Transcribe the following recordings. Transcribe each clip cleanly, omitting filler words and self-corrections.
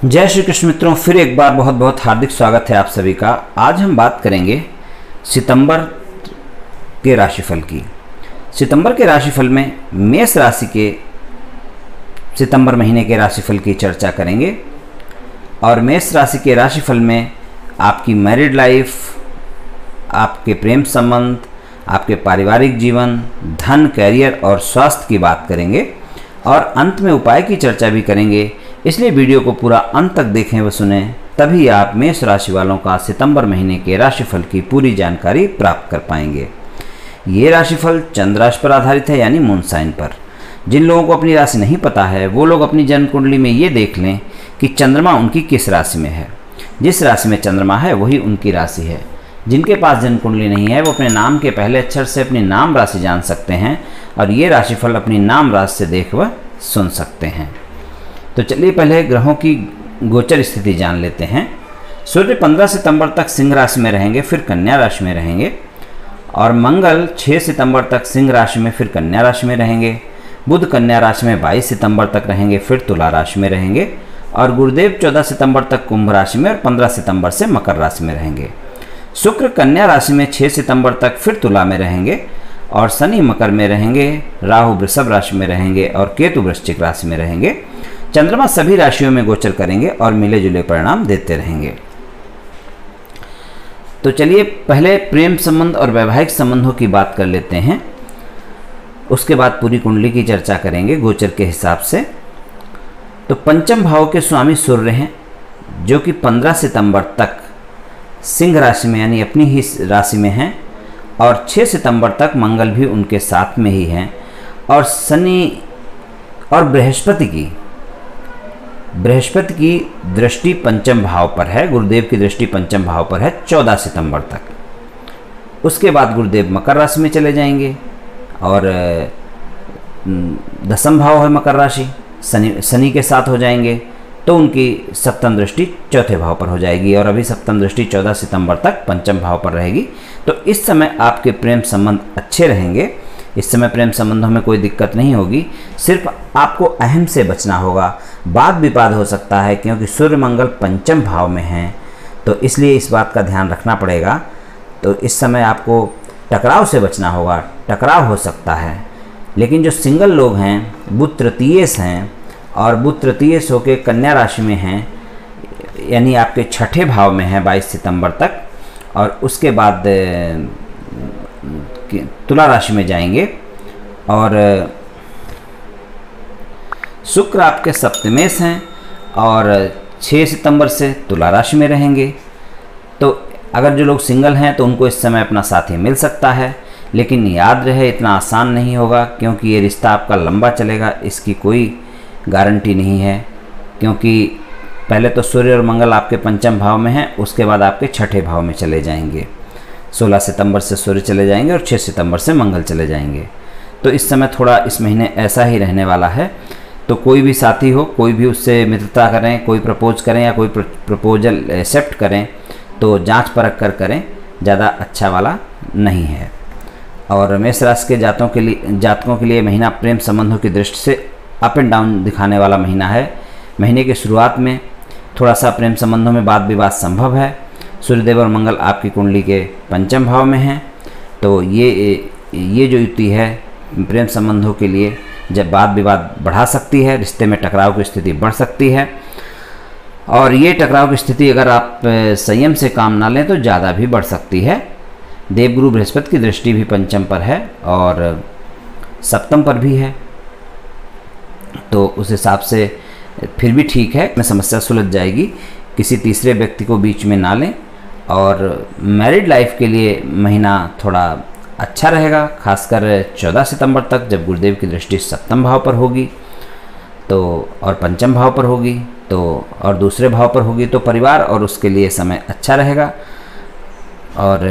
जय श्री कृष्ण मित्रों, फिर एक बार बहुत बहुत हार्दिक स्वागत है आप सभी का। आज हम बात करेंगे सितंबर के राशिफल की। सितंबर के राशिफल में मेष राशि के सितंबर महीने के राशिफल की चर्चा करेंगे और मेष राशि के राशिफल में आपकी मैरिड लाइफ, आपके प्रेम संबंध, आपके पारिवारिक जीवन, धन, कैरियर और स्वास्थ्य की बात करेंगे और अंत में उपाय की चर्चा भी करेंगे। इसलिए वीडियो को पूरा अंत तक देखें व सुने, तभी आप मेष राशि वालों का सितंबर महीने के राशिफल की पूरी जानकारी प्राप्त कर पाएंगे। ये राशिफल चंद्र राशि पर आधारित है, यानी मून साइन पर। जिन लोगों को अपनी राशि नहीं पता है वो लोग अपनी जन्म कुंडली में ये देख लें कि चंद्रमा उनकी किस राशि में है। जिस राशि में चंद्रमा है वही उनकी राशि है। जिनके पास जन्म कुंडली नहीं है वो अपने नाम के पहले अक्षर से अपनी नाम राशि जान सकते हैं और ये राशिफल अपनी नाम राशि से देख व सुन सकते हैं। तो चलिए पहले ग्रहों की गोचर स्थिति जान लेते हैं। सूर्य 15 सितंबर तक सिंह राशि में रहेंगे, फिर कन्या राशि में रहेंगे और मंगल 6 सितंबर तक सिंह राशि में, फिर कन्या राशि में रहेंगे। बुध कन्या राशि में 22 सितंबर तक रहेंगे, फिर तुला राशि में रहेंगे और गुरुदेव 14 सितंबर तक कुंभ राशि में और 15 सितंबर से मकर राशि में रहेंगे। शुक्र कन्या राशि में 6 सितंबर तक, फिर तुला में रहेंगे और शनि मकर में रहेंगे, राहु वृषभ राशि में रहेंगे और केतु वृश्चिक राशि में रहेंगे। चंद्रमा सभी राशियों में गोचर करेंगे और मिले जुले परिणाम देते रहेंगे। तो चलिए पहले प्रेम संबंध और वैवाहिक संबंधों की बात कर लेते हैं, उसके बाद पूरी कुंडली की चर्चा करेंगे गोचर के हिसाब से। तो पंचम भाव के स्वामी सूर्य हैं जो कि 15 सितंबर तक सिंह राशि में यानी अपनी ही राशि में हैं और 6 सितंबर तक मंगल भी उनके साथ में ही हैं और शनि और बृहस्पति की दृष्टि पंचम भाव पर है। गुरुदेव की दृष्टि पंचम भाव पर है 14 सितंबर तक। उसके बाद गुरुदेव मकर राशि में चले जाएंगे और दसम भाव है मकर राशि, शनि के साथ हो जाएंगे तो उनकी सप्तम दृष्टि चौथे भाव पर हो जाएगी और अभी सप्तम दृष्टि 14 सितंबर तक पंचम भाव पर रहेगी। तो इस समय आपके प्रेम संबंध अच्छे रहेंगे। इस समय प्रेम संबंधों में कोई दिक्कत नहीं होगी, सिर्फ आपको अहम से बचना होगा। वाद विवाद हो सकता है क्योंकि सूर्य मंगल पंचम भाव में हैं, तो इसलिए इस बात का ध्यान रखना पड़ेगा। तो इस समय आपको टकराव से बचना होगा, टकराव हो सकता है। लेकिन जो सिंगल लोग हैं, बुध तृतीयेश हैं और बुध तृतीयेश होकर कन्या राशि में हैं यानी आपके छठे भाव में हैं 22 सितंबर तक और उसके बाद तुला राशि में जाएंगे और शुक्र आपके सप्तमेश हैं और 6 सितंबर से तुला राशि में रहेंगे। तो अगर जो लोग सिंगल हैं तो उनको इस समय अपना साथी मिल सकता है, लेकिन याद रहे इतना आसान नहीं होगा क्योंकि ये रिश्ता आपका लंबा चलेगा, इसकी कोई गारंटी नहीं है। क्योंकि पहले तो सूर्य और मंगल आपके पंचम भाव में हैं, उसके बाद आपके छठे भाव में चले जाएंगे। 16 सितंबर से सूर्य चले जाएंगे और 6 सितंबर से मंगल चले जाएंगे। तो इस समय थोड़ा इस महीने ऐसा ही रहने वाला है। तो कोई भी साथी हो, कोई भी उससे मित्रता करें, कोई प्रपोज करें या कोई प्रपोजल एक्सेप्ट करें तो जांच परख कर करें, ज़्यादा अच्छा वाला नहीं है। और मेष राशि के जातकों के लिए महीना प्रेम संबंधों की दृष्टि से अप एंड डाउन दिखाने वाला महीना है। महीने की शुरुआत में थोड़ा सा प्रेम संबंधों में वाद विवाद संभव है। सूर्यदेव और मंगल आपकी कुंडली के पंचम भाव में हैं, तो ये जो युति है प्रेम संबंधों के लिए जब वाद विवाद बढ़ा सकती है, रिश्ते में टकराव की स्थिति बढ़ सकती है और ये टकराव की स्थिति अगर आप संयम से काम ना लें तो ज़्यादा भी बढ़ सकती है। देवगुरु बृहस्पति की दृष्टि भी पंचम पर है और सप्तम पर भी है, तो उस हिसाब से फिर भी ठीक है, में समस्या सुलझ जाएगी। किसी तीसरे व्यक्ति को बीच में ना लें और मैरिड लाइफ के लिए महीना थोड़ा अच्छा रहेगा, खासकर 14 सितंबर तक जब गुरुदेव की दृष्टि सप्तम भाव पर होगी तो और पंचम भाव पर होगी तो और दूसरे भाव पर होगी तो परिवार और उसके लिए समय अच्छा रहेगा। और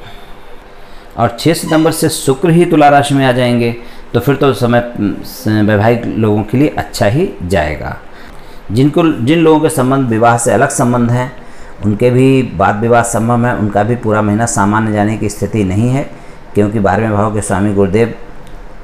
6 सितंबर से शुक्र ही तुला राशि में आ जाएंगे तो फिर तो समय वैवाहिक लोगों के लिए अच्छा ही जाएगा। जिन लोगों के संबंध विवाह से अलग संबंध हैं उनके भी वाद विवाद संभव है, उनका भी पूरा महीना सामान्य जाने की स्थिति नहीं है क्योंकि 12वें भाव के स्वामी गुरुदेव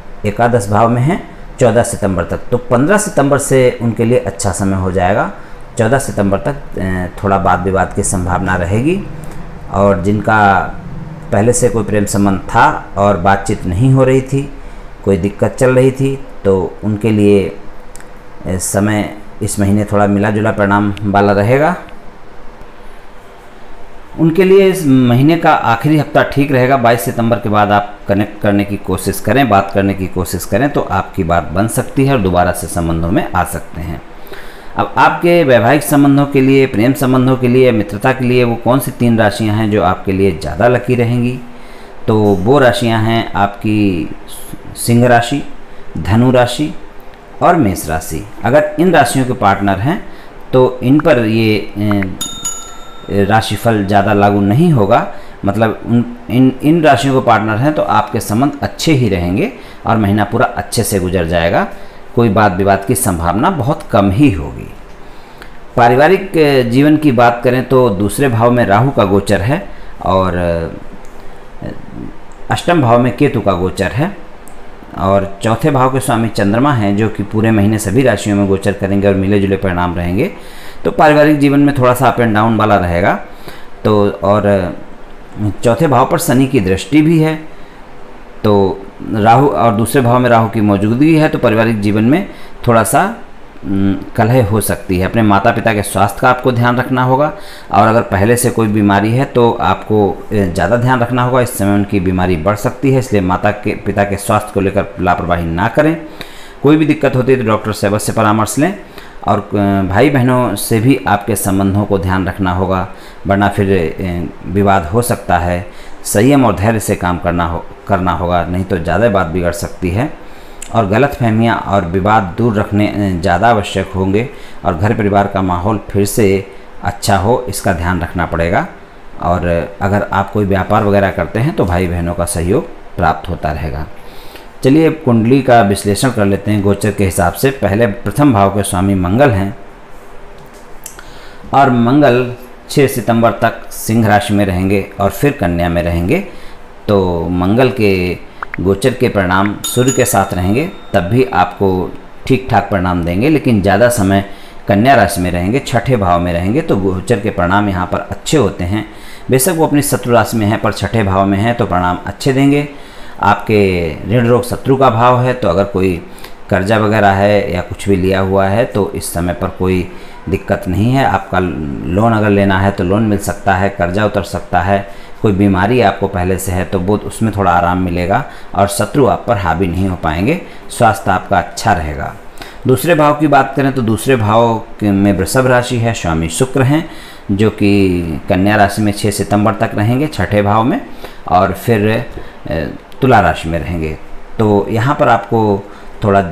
एकादश भाव में हैं 14 सितंबर तक। तो 15 सितंबर से उनके लिए अच्छा समय हो जाएगा 14 सितंबर तक थोड़ा वाद विवाद की संभावना रहेगी। और जिनका पहले से कोई प्रेम संबंध था और बातचीत नहीं हो रही थी, कोई दिक्कत चल रही थी, तो उनके लिए समय इस महीने थोड़ा मिला जुला परिणाम वाला रहेगा। उनके लिए इस महीने का आखिरी हफ्ता ठीक रहेगा। 22 सितंबर के बाद आप कनेक्ट करने की कोशिश करें, बात करने की कोशिश करें तो आपकी बात बन सकती है और दोबारा से संबंधों में आ सकते हैं। अब आपके वैवाहिक संबंधों के लिए, प्रेम संबंधों के लिए, मित्रता के लिए वो कौन सी 3 राशियां हैं जो आपके लिए ज़्यादा लकी रहेंगी? तो वो राशियां हैं आपकी सिंह राशि, धनु राशि और मेष राशि। अगर इन राशियों के पार्टनर हैं तो इन पर ये राशिफल ज़्यादा लागू नहीं होगा, मतलब इन राशियों के पार्टनर हैं तो आपके संबंध अच्छे ही रहेंगे और महीना पूरा अच्छे से गुजर जाएगा। कोई वाद विवाद की संभावना बहुत कम ही होगी। पारिवारिक जीवन की बात करें तो दूसरे भाव में राहु का गोचर है और अष्टम भाव में केतु का गोचर है और चौथे भाव के स्वामी चंद्रमा हैं जो कि पूरे महीने सभी राशियों में गोचर करेंगे और मिले जुले परिणाम रहेंगे। तो पारिवारिक जीवन में थोड़ा सा अप एंड डाउन वाला रहेगा। तो और चौथे भाव पर शनि की दृष्टि भी है, तो राहु और दूसरे भाव में राहु की मौजूदगी है, तो पारिवारिक जीवन में थोड़ा सा कलह हो सकती है। अपने माता पिता के स्वास्थ्य का आपको ध्यान रखना होगा और अगर पहले से कोई बीमारी है तो आपको ज़्यादा ध्यान रखना होगा। इस समय उनकी बीमारी बढ़ सकती है, इसलिए माता के पिता के स्वास्थ्य को लेकर लापरवाही ना करें। कोई भी दिक्कत होती है तो डॉक्टर से अवश्य परामर्श लें। और भाई बहनों से भी आपके संबंधों को ध्यान रखना होगा, वरना फिर विवाद हो सकता है। संयम और धैर्य से काम करना होगा, नहीं तो ज़्यादा बात बिगड़ सकती है। और गलतफहमियां और विवाद दूर रखने ज़्यादा आवश्यक होंगे और घर परिवार का माहौल फिर से अच्छा हो, इसका ध्यान रखना पड़ेगा। और अगर आप कोई व्यापार वगैरह करते हैं तो भाई बहनों का सहयोग प्राप्त होता रहेगा। चलिए कुंडली का विश्लेषण कर लेते हैं गोचर के हिसाब से। पहले प्रथम भाव के स्वामी मंगल हैं और मंगल 6 सितंबर तक सिंह राशि में रहेंगे और फिर कन्या में रहेंगे। तो मंगल के गोचर के परिणाम सूर्य के साथ रहेंगे तब भी आपको ठीक ठाक परिणाम देंगे, लेकिन ज़्यादा समय कन्या राशि में रहेंगे, छठे भाव में रहेंगे, तो गोचर के परिणाम यहाँ पर अच्छे होते हैं। बेशक वो अपनी शत्रु राशि में है पर छठे भाव में है तो परिणाम अच्छे देंगे। आपके ऋण रोग शत्रु का भाव है, तो अगर कोई कर्जा वगैरह है या कुछ भी लिया हुआ है तो इस समय पर कोई दिक्कत नहीं है। आपका लोन अगर लेना है तो लोन मिल सकता है, कर्जा उतर सकता है। कोई बीमारी आपको पहले से है तो वो उसमें थोड़ा आराम मिलेगा और शत्रु आप पर हावी नहीं हो पाएंगे। स्वास्थ्य आपका अच्छा रहेगा। दूसरे भाव की बात करें तो दूसरे भाव में वृषभ राशि है, स्वामी शुक्र हैं जो कि कन्या राशि में 6 सितंबर तक रहेंगे छठे भाव में और फिर तुला राशि में रहेंगे। तो यहाँ पर आपको थोड़ा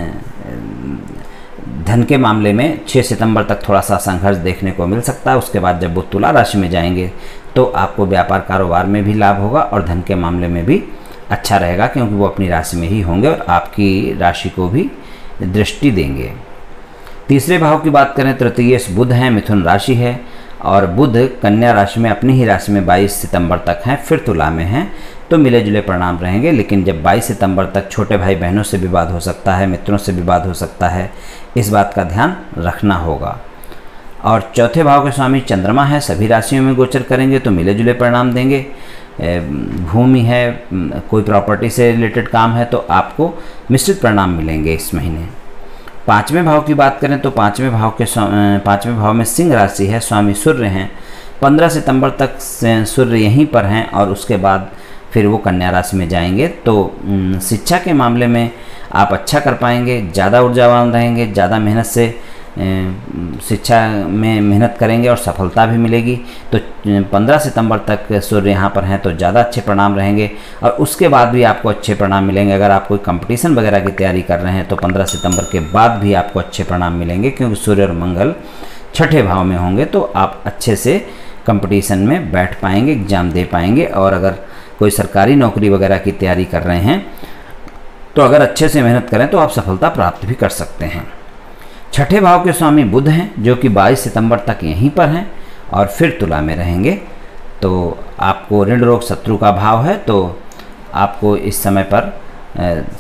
धन के मामले में 6 सितंबर तक थोड़ा सा संघर्ष देखने को मिल सकता है। उसके बाद जब वो तुला राशि में जाएंगे तो आपको व्यापार कारोबार में भी लाभ होगा और धन के मामले में भी अच्छा रहेगा, क्योंकि वो अपनी राशि में ही होंगे और आपकी राशि को भी दृष्टि देंगे। तीसरे भाव की बात करें तृतीय बुध हैं, मिथुन राशि है और बुध कन्या राशि में अपनी ही राशि में 22 सितंबर तक हैं, फिर तुला में हैं, तो मिले जुले परिणाम रहेंगे। लेकिन जब 22 सितंबर तक छोटे भाई बहनों से विवाद हो सकता है, मित्रों से विवाद हो सकता है, इस बात का ध्यान रखना होगा। और चौथे भाव के स्वामी चंद्रमा है, सभी राशियों में गोचर करेंगे तो मिले जुले परिणाम देंगे। भूमि है, कोई प्रॉपर्टी से रिलेटेड काम है तो आपको मिश्रित परिणाम मिलेंगे इस महीने। पाँचवें भाव की बात करें तो पाँचवें भाव में सिंह राशि है, स्वामी सूर्य हैं। 15 सितंबर तक सूर्य यहीं पर हैं और उसके बाद फिर वो कन्या राशि में जाएंगे। तो शिक्षा के मामले में आप अच्छा कर पाएंगे, ज़्यादा ऊर्जावान रहेंगे, ज़्यादा मेहनत से शिक्षा में मेहनत करेंगे और सफलता भी मिलेगी। तो 15 सितंबर तक सूर्य यहाँ पर हैं तो ज़्यादा अच्छे परिणाम रहेंगे और उसके बाद भी आपको अच्छे परिणाम मिलेंगे। अगर आप कोई कंपटीशन वगैरह की तैयारी कर रहे हैं तो 15 सितंबर के बाद भी आपको अच्छे परिणाम मिलेंगे, क्योंकि सूर्य और मंगल छठे भाव में होंगे तो आप अच्छे से कंपटीशन में बैठ पाएंगे, एग्ज़ाम दे पाएंगे। और अगर कोई सरकारी नौकरी वगैरह की तैयारी कर रहे हैं तो अगर अच्छे से मेहनत करें तो आप सफलता प्राप्त भी कर सकते हैं। छठे भाव के स्वामी बुध हैं जो कि 22 सितंबर तक यहीं पर हैं और फिर तुला में रहेंगे। तो आपको ऋण रोग शत्रु का भाव है तो आपको इस समय पर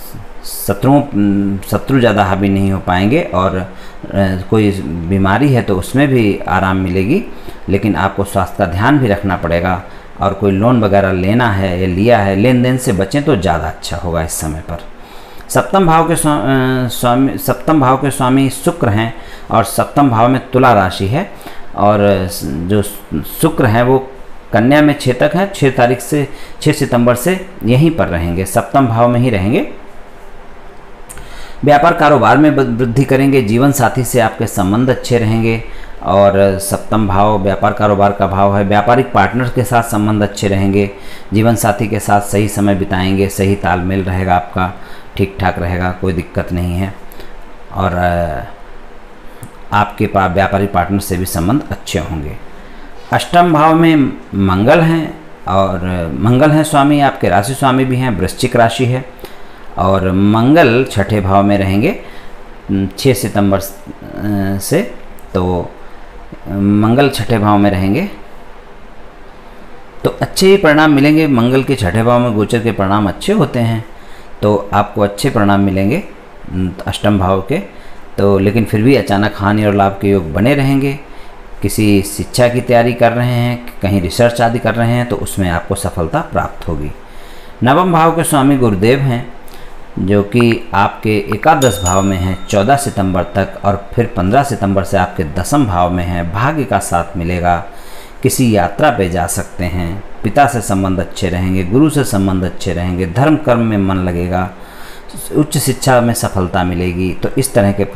शत्रु ज़्यादा हावी नहीं हो पाएंगे, और कोई बीमारी है तो उसमें भी आराम मिलेगी, लेकिन आपको स्वास्थ्य का ध्यान भी रखना पड़ेगा। और कोई लोन वगैरह लेना है या लिया है, लेन देन से बचें तो ज़्यादा अच्छा होगा इस समय पर। सप्तम भाव के स्वामी शुक्र हैं, और सप्तम भाव में तुला राशि है, और जो शुक्र हैं वो कन्या में 6 तक है। 6 सितंबर से यहीं पर रहेंगे, सप्तम भाव में ही रहेंगे। व्यापार कारोबार में वृद्धि करेंगे, जीवन साथी से आपके संबंध अच्छे रहेंगे, और सप्तम भाव व्यापार कारोबार का भाव है। व्यापारिक पार्टनर के साथ संबंध अच्छे रहेंगे, जीवन साथी के साथ सही समय बिताएंगे, सही तालमेल रहेगा, आपका ठीक ठाक रहेगा, कोई दिक्कत नहीं है। और आपके पास व्यापारिक पार्टनर से भी संबंध अच्छे होंगे। अष्टम भाव में मंगल हैं, और मंगल हैं स्वामी, आपके राशि स्वामी भी हैं, वृश्चिक राशि है, और मंगल छठे भाव में रहेंगे 6 सितंबर से। तो मंगल छठे भाव में रहेंगे तो अच्छे ही परिणाम मिलेंगे। मंगल के छठे भाव में गोचर के परिणाम अच्छे होते हैं, तो आपको अच्छे परिणाम मिलेंगे अष्टम भाव के। तो लेकिन फिर भी अचानक हानि और लाभ के योग बने रहेंगे। किसी शिक्षा की तैयारी कर रहे हैं, कहीं रिसर्च आदि कर रहे हैं, तो उसमें आपको सफलता प्राप्त होगी। नवम भाव के स्वामी गुरुदेव हैं, जो कि आपके एकादश भाव में हैं 14 सितंबर तक, और फिर 15 सितंबर से आपके दसम भाव में हैं। भाग्य का साथ मिलेगा, किसी यात्रा पे जा सकते हैं, पिता से संबंध अच्छे रहेंगे, गुरु से संबंध अच्छे रहेंगे, धर्म कर्म में मन लगेगा, उच्च शिक्षा में सफलता मिलेगी। तो इस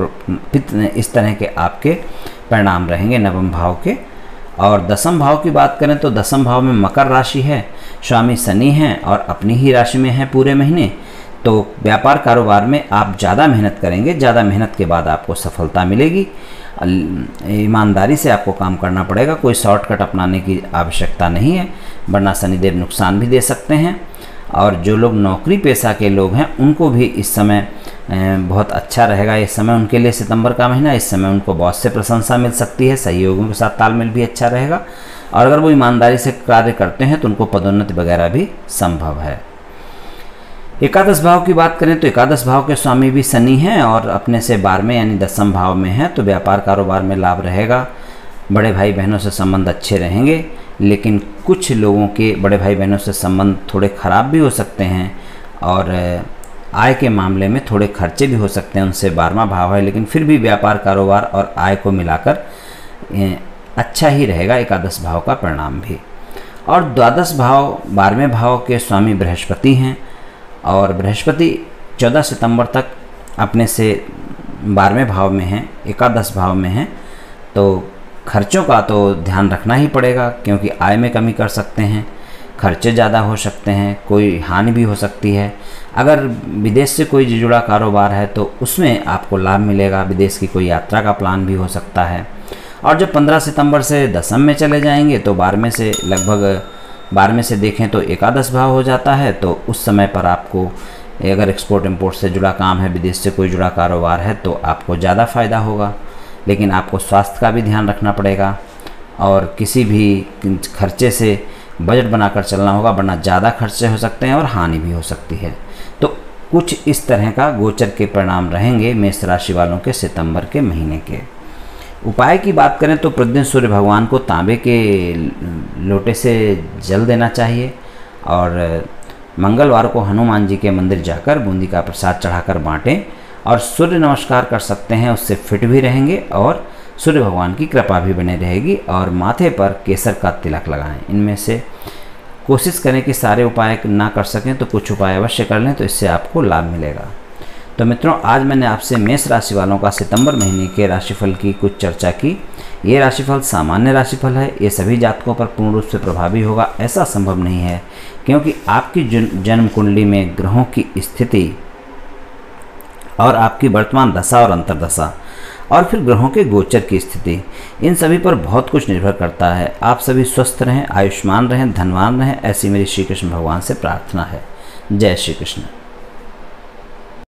तरह के आपके परिणाम रहेंगे नवम भाव के। और दसम भाव की बात करें तो दसम भाव में मकर राशि है, स्वामी शनि हैं, और अपनी ही राशि में हैं पूरे महीने। तो व्यापार कारोबार में आप ज़्यादा मेहनत करेंगे, ज़्यादा मेहनत के बाद आपको सफलता मिलेगी। ईमानदारी से आपको काम करना पड़ेगा, कोई शॉर्टकट अपनाने की आवश्यकता नहीं है, वरना शनिदेव नुकसान भी दे सकते हैं। और जो लोग नौकरी पेशा के लोग हैं उनको भी इस समय बहुत अच्छा रहेगा। इस समय उनके लिए सितंबर का महीना, इस समय उनको बॉस से प्रशंसा मिल सकती है, सहयोगियों के साथ तालमेल भी अच्छा रहेगा, और अगर वो ईमानदारी से कार्य करते हैं तो उनको पदोन्नति वगैरह भी संभव है। एकादश भाव की बात करें तो एकादश भाव के स्वामी भी शनि हैं, और अपने से 12वें यानी दसम भाव में हैं। तो व्यापार कारोबार में लाभ रहेगा, बड़े भाई बहनों से संबंध अच्छे रहेंगे, लेकिन कुछ लोगों के बड़े भाई बहनों से संबंध थोड़े ख़राब भी हो सकते हैं, और आय के मामले में थोड़े खर्चे भी हो सकते हैं। उनसे 12वां भाव है, लेकिन फिर भी व्यापार कारोबार और आय को मिलाकर अच्छा ही रहेगा एकादश भाव का परिणाम भी। और द्वादश भाव 12वें भाव के स्वामी बृहस्पति हैं, और बृहस्पति 14 सितंबर तक अपने से 12वें भाव में हैं, एकादश भाव में हैं। तो खर्चों का तो ध्यान रखना ही पड़ेगा, क्योंकि आय में कमी कर सकते हैं, खर्चे ज़्यादा हो सकते हैं, कोई हानि भी हो सकती है। अगर विदेश से कोई जुड़ा कारोबार है तो उसमें आपको लाभ मिलेगा, विदेश की कोई यात्रा का प्लान भी हो सकता है। और जब 15 सितंबर से दसम में चले जाएंगे तो 12वें से लगभग 12वें से देखें तो एकादश भाव हो जाता है। तो उस समय पर आपको अगर एक्सपोर्ट इंपोर्ट से जुड़ा काम है, विदेश से कोई जुड़ा कारोबार है, तो आपको ज़्यादा फ़ायदा होगा। लेकिन आपको स्वास्थ्य का भी ध्यान रखना पड़ेगा, और किसी भी खर्चे से बजट बनाकर चलना होगा, वरना ज़्यादा खर्चे हो सकते हैं और हानि भी हो सकती है। तो कुछ इस तरह का गोचर के परिणाम रहेंगे मेष राशि वालों के सितंबर के महीने के। उपाय की बात करें तो प्रतिदिन सूर्य भगवान को तांबे के लोटे से जल देना चाहिए, और मंगलवार को हनुमान जी के मंदिर जाकर बूंदी का प्रसाद चढ़ाकर बांटें, और सूर्य नमस्कार कर सकते हैं, उससे फिट भी रहेंगे और सूर्य भगवान की कृपा भी बने रहेगी। और माथे पर केसर का तिलक लगाएं। इनमें से कोशिश करें कि सारे उपाय ना कर सकें तो कुछ उपाय अवश्य कर लें, तो इससे आपको लाभ मिलेगा। तो मित्रों, आज मैंने आपसे मेष राशि वालों का सितंबर महीने के राशिफल की कुछ चर्चा की। ये राशिफल सामान्य राशिफल है, ये सभी जातकों पर पूर्ण रूप से प्रभावी होगा ऐसा संभव नहीं है, क्योंकि आपकी जन्म कुंडली में ग्रहों की स्थिति और आपकी वर्तमान दशा और अंतर्दशा, और फिर ग्रहों के गोचर की स्थिति, इन सभी पर बहुत कुछ निर्भर करता है। आप सभी स्वस्थ रहें, आयुष्मान रहें, धनवान रहें, ऐसी मेरी श्री कृष्ण भगवान से प्रार्थना है। जय श्री कृष्ण।